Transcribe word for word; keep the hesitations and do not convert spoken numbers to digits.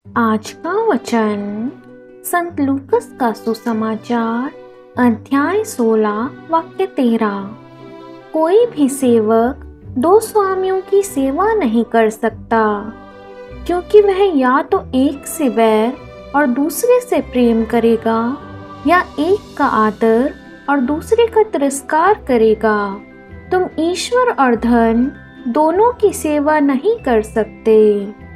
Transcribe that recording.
आज का वचन संत लूकस का सुसमाचार अध्याय सोलह वाक्य तेरह। कोई भी सेवक दो स्वामियों की सेवा नहीं कर सकता, क्योंकि वह या तो एक से बैर और दूसरे से प्रेम करेगा, या एक का आदर और दूसरे का तिरस्कार करेगा। तुम ईश्वर और धन दोनों की सेवा नहीं कर सकते।